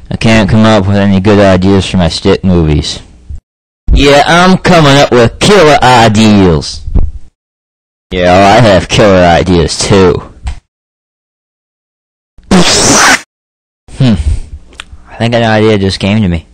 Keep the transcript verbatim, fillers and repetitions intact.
I can't come up with any good ideas for my stick movies. Yeah, I'm coming up with killer ideas. Yeah, well, I have killer ideas too. Hmm. I think an idea just came to me.